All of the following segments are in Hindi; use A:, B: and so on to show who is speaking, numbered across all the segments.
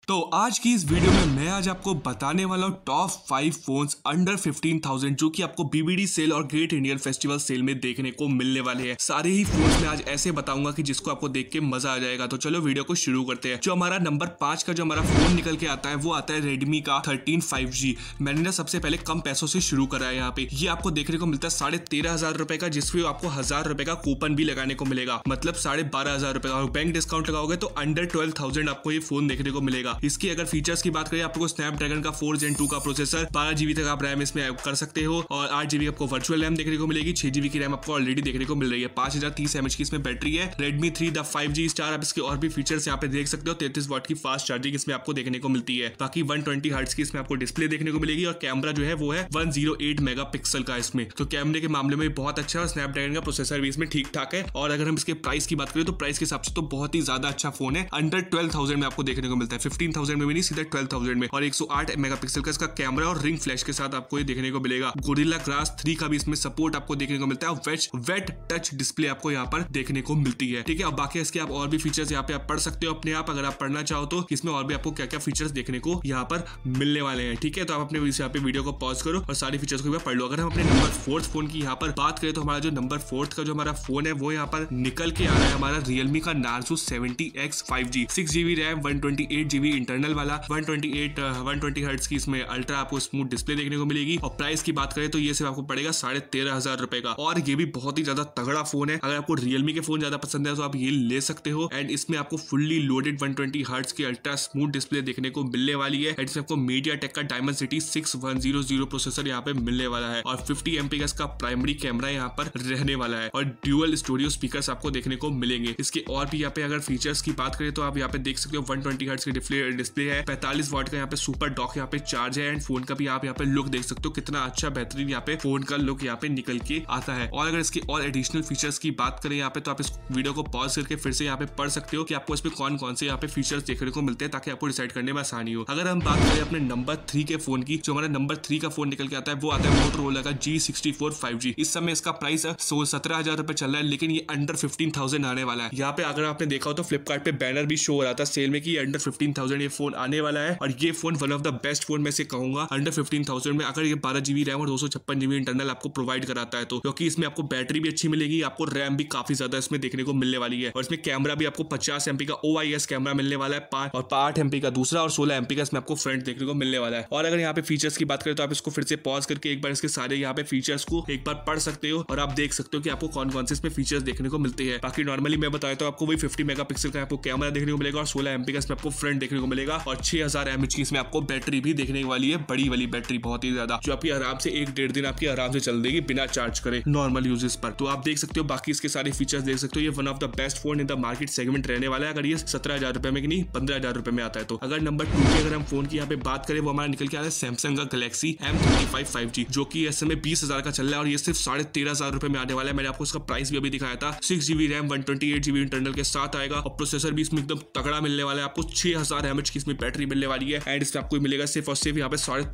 A: तो आज की इस वीडियो में मैं आज आपको बताने वाला हूँ टॉप 5 फोन्स अंडर 15,000 जो कि आपको बीबीडी सेल और ग्रेट इंडियन फेस्टिवल सेल में देखने को मिलने वाले हैं। सारे ही फोन्स में आज ऐसे बताऊंगा कि जिसको आपको देख के मजा आ जाएगा। तो चलो वीडियो को शुरू करते हैं। जो हमारा नंबर 5 का जो हमारा फोन निकल के आता है वो आता है रेडमी का 13 5G। मैंने ना सबसे पहले कम पैसों से शुरू करा है। यहाँ पे ये आपको देखने को मिलता है 13,500 रुपए का, जिसमें आपको 1000 रुपए का कूपन भी लगाने को मिलेगा, मतलब 12,500 रुपए का। और बैंक डिस्काउंट लगाओगे तो अंडर 12,000 आपको ये फोन देखने को मिलेगा। इसकी अगर फीचर्स की बात करें, आपको स्नैपड्रैगन का 4 Gen 2 का प्रोसेसर, 12GB तक आप रैम इसमें कर सकते हो और 8GB आपको वर्चुअल रैम देखने को मिलेगी। 6GB की रैम आपको ऑलरेडी देखने को मिल रही है। 5030 mAh की इसमें बैटरी है। Redmi 3 the 5G star. आप इसके और भी फीचर्स यहाँ पे देख सकते हो। 33 वाट की फास्ट चार्जिंग इसमें आपको देखने को मिलती है। बाकी 120 हर्ट्ज की इसमें आपको डिस्प्ले देखने को मिलेगी और कैमरा जो है वो है 108 मेगापिक्सल का इसमें। तो कैमरे के मामले में बहुत अच्छा है और स्नैपड्रैगन का प्रोसेसर भी इसमें ठीक ठाक है। और अगर हम इसके प्राइस की बात करें तो प्राइस के हिसाब से तो बहुत ही ज्यादा अच्छा फोन है। अंडर 12,000 में आपको देखने को मिलता है। 15,000 में भी नहीं, सीधा 12,000 में। और 108 मेगापिक्सल का इसका कैमरा और रिंग फ्लैश के साथ आपको ये देखने को मिलेगा। गोरिल्ला ग्लास 3 का भी इसमें सपोर्ट आपको देखने को मिलता है और वेट टच डिस्प्ले आपको यहाँ पर देखने को मिलती है। ठीक है, अब बाकी इसके आप और भी फीचर्स यहाँ पे आप पढ़ सकते हो अपने आप, अगर आप पढ़ना चाहो तो इसमें और भी आपको क्या क्या फीचर्स देखने को यहाँ पर मिलने वाले हैं। ठीक है, तो आप अपने यहाँ पे वीडियो को पॉज करो और सारी फीचर्स को पढ़ लो। अगर हम अपने नंबर 4 फोन की यहाँ पर बात करें तो हमारा जो नंबर 4 का जो हमारा फोन है वो यहाँ पर निकल के आ रहा है हमारा Realme का Narzo 70X 5G। 6GB RAM, 128GB internal वाला, 120 हर्ट्ज की इसमें अल्ट्रा आपको स्मूथ डिस्प्ले देखने को मिलेगी। और प्राइस की बात करें तो ये सिर्फ आपको पड़ेगा 13,500 रुपए का। और ये भी बहुत ही ज्यादा तगड़ा फोन है। अगर आपको Realme के फोन ज्यादा पसंद है तो आप ये ले सकते हो। एंड इसमें आपको फुल्ली लोडेड 120 हर्ट्ज की अल्ट्रा स्मूथ डिस्प्ले देखने को मिलने वाली है। एंड इसमें आपको MediaTek का Dimensity 6100 प्रोसेसर यहाँ पे मिलने वाला है और 50 MP का इसका प्राइमरी कैमरा यहाँ पर रहने वाला है और ड्यूअल स्टूडियो स्पीकर्स आपको देखने को मिलेंगे। इसके और भी यहाँ पे अगर फीचर्स की बात करें तो आप यहाँ पे देख सकते हो 120 हर्ट्ज की डिस्प्ले है, 45 वाट का यहाँ पे सुपर डॉक यहाँ पे चार्ज है। एंड फोन का भी आप यहाँ पे लुक देख सकते हो, कितना अच्छा बेहतरीन यहाँ पे फोन का लुक यहाँ पे निकल के आता है। और अगर इसके और एडिशनल फीचर्स की बात करें यहाँ पे तो आप इस वीडियो को पॉज करके फिर से यहाँ पे पढ़ सकते हो कि आपको इसमें कौन कौन से यहाँ पे फीचर्स देखने को मिलते हैं, ताकि आपको डिसाइड करने में आसानी हो। अगर हम बात करें अपने नंबर 3 के फोन की, जो हमारा नंबर 3 का फोन निकल के आता है वो आता है मोटोरोला का G64 5G। इस समय इसका प्राइस 17,000 रुपए चल रहा है, लेकिन ये अंडर 15,000 आने वाला है। यहाँ पे अगर आपने देखा हो तो फ्लिपकार्ट पे बैनर भी शो हो रहा था सेल में कि अंडर 15,000 ये फोन आने वाला है। और ये phone one of the best phone में से कहूंगा अंडर 15,000 में, अगर ये 12GB रैम और 256GB इंटरनल आपको प्रोवाइड कराता है तो, क्योंकि इसमें आपको बैटरी भी अच्छी मिलेगी, आपको रैम भी काफी ज्यादा इसमें देखने को मिलने वाली है। और इसमें कैमरा भी आपको 50 MP का OIS कैमरा मिलने वाला है, 8 MP का दूसरा और 16 MP का इसमें आपको फ्रंट देखने को मिलने वाला है। और अगर यहाँ पे फीचर्स की बात करें तो आप इसको फिर से पॉज करके एक बार इसके सारे यहाँ पे फीचर्स को एक बार पढ़ सकते हो और आप देख सकते हो कि आपको कौन कौन से इसमें फीचर्स देखने को मिलते हैं। बाकी नॉर्मली मैं बताया तो आपको वही 50 मेगापिक्सल का आपको कैमरा देखने को मिलेगा और 16 MP का इसमें आपको फ्रंट देखने को मिलेगा और 6000 mAh की इसमें आपको बैटरी भी देखने वाली है, बड़ी वाली बैटरी, बहुत ही ज्यादा, जो आपकी आराम से 1-1.5 दिन आपकी आराम से चल देगी बिना चार्ज करे नॉर्मल यूजेस पर। तो आप देख सकते हो, बाकी इसके सारे फीचर्स देख सकते हो। ये one of the best phone in the market segment रहने वाला है, अगर ये 17,000 रुपए में कि नहीं 15,000 रुपए में आता है तो। अगर नंबर 2 की अगर हम फोन की यहाँ पे बात करें वो हमारा निकल के आ रहा है सैमसंग का Galaxy M35 5G, जो कि इस समय 20,000 का चल रहा है और ये सिर्फ 13,500 रुपए में आने वाला है। मैंने आपको इसका प्राइस भी अभी दिखाया था। 6GB रैम, 128GB इंटरनल के साथ आएगा और प्रोसेसर भी इसमें एकदम तगड़ा मिलने वाला है। आपको 6000 mAh की इसमें बैटरी मिलने वाली है एंड इसमें आपको मिलेगा सिर्फ और सिर्फ यहाँ पे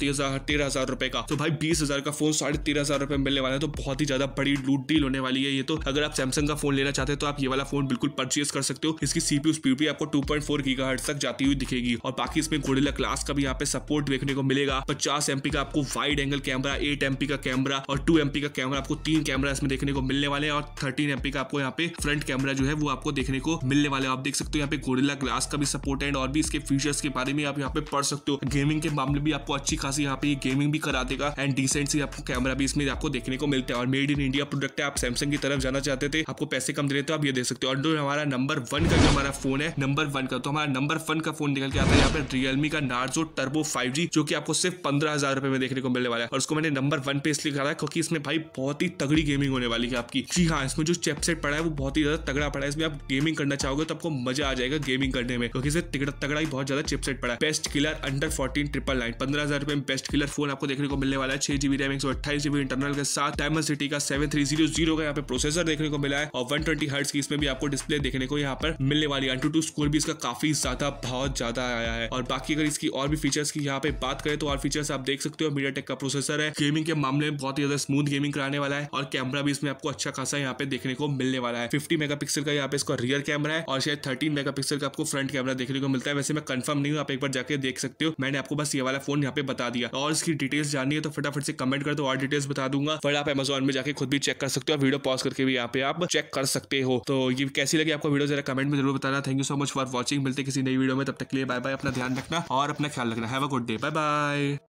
A: 13,500 रुपए का। तो भाई 20,000 का फोन 13,500 रुपए में मिलने वाला है, तो बहुत ही ज्यादा बड़ी लूट डील होने वाली है ये तो। अगर आप सैमसंग का फोन लेना चाहते हैं तो आप ये वाला फोन बिल्कुल परचेज कर सकते हो। इसकी CPU स्पीड भी आपको 2.4 GHz तक जाती हुई दिखेगी और बाकी इसमें गोरिल्ला ग्लास का भी यहाँ पे सपोर्ट देखने को मिलेगा। 50 MP का आपको वाइड एंगल कैमरा, 8 MP का कैमरा और 2 MP का कैमरा, आपको 3 कैमरा इसमें देखने को मिलने वाले हैं और 13 MP का आपको यहाँ पे फ्रंट कैमरा जो है वो आपको देखने को मिलने वाले हैं। आप देख सकते हो यहाँ पे गोरिल्ला ग्लास का भी सपोर्ट है और भी इसके फीचर्स के बारे में आप यहाँ पे पढ़ सकते हो। गेमिंग के मामले भी आपको अच्छी खासी यहाँ पे गेमिंग भी करा देगा एंड डिसेंट सी आपको कैमरा भी इसमें आपको देखने को मिलता है और मेड इन इंडिया प्रोडक्ट है। आप सैमसंग की तरफ जाना चाहते थे, आपको पैसे कम दे रहे थे, आप ये देख सकते हो। और जो हमारा नंबर 1 का जो हमारा फोन है, नंबर 1 का, तो हमारा नंबर 1 का फोन निकल के आता है यहाँ पे Realme का Narzo Turbo 5G, जो कि आपको सिर्फ 15,000 रुपए में देखने को मिलने वाला है। और उसको मैंने नंबर 1 पे इसलिए कहा है क्योंकि इसमें भाई बहुत ही तगड़ी गेमिंग होने वाली है आपकी। जी हाँ, इसमें जो चिपसेट पड़ा है वो बहुत ही ज्यादा तगड़ा पड़ा है। इसमें आप गेमिंग करना चाहोगे तो आपको मजा आ जाएगा गेमिंग करने में, क्योंकि इसमें तगड़ा ही बहुत ज्यादा चिपसेट पड़ा है। बेस्ट किलर अंडर 14,999, 15,000 रुपए में बेस्ट किलर फोन आपको देखने को मिलने वाला है। 6GB रैम, 128GB इंटरनल के साथ Dimensity का 7300 का यहाँ पे प्रोसेसर देखने को मिला है और 120 हर्ट्ज की इसमें भी आपको डिस्प्ले देखने को यहाँ पर मिलने वाली है। AnTuTu स्कोर भी इसका काफी ज्यादा बहुत ज्यादा आया है। और बाकी अगर इसकी और भी फीचर्स की यहाँ पे बात करें तो और फीचर्स आप देख सकते हो। MediaTek का प्रोसेसर है, गेमिंग के मामले में बहुत ही ज्यादा स्मूथ गेमिंग कराने वाला है और कैमरा भी इसमें आपको अच्छा खासा यहाँ पे देखने को मिलने वाला है। 50 मेगापिक्सल का यहाँ पे इसका रियर कैमरा है और शायद 13 मेगापिक्सल का आपको फ्रंट कैमरा देखने को मिलता है। वैसे मैं कंफर्म नहीं हूँ, आप एक बार जाके देख सकते हो। मैंने आपको बस ये वाला फोन यहाँ पे बता दिया, और इसकी डिटेल्स जाननी है तो फटाफट से कमेंट कर दो और डिटेल्स बता दूंगा। फिर आप अमेजोन में जाके खुद भी चेक कर सकते हो, वीडियो पॉज करके भी यहाँ पे आप चेक कर सकते हो। तो ये कैसी लगी आपको वीडियो, जरा कमेंट में जरूर बताना। Thank you so much for watching. मिलते किसी नई वीडियो में, तब तक के लिए बाय बाय, अपना ध्यान रखना और अपना ख्याल रखना। Have a good day, bye bye.